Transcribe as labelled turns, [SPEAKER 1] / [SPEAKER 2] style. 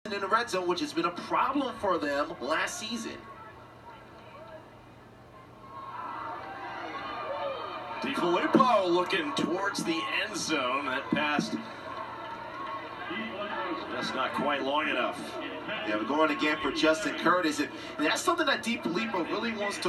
[SPEAKER 1] in the red zone, which has been a problem for them last season.
[SPEAKER 2] DiFilippo looking towards the end zone. That pass just not quite long enough.
[SPEAKER 1] Yeah, we're going again for Justin Curtis, and that's something that DiFilippo really wants to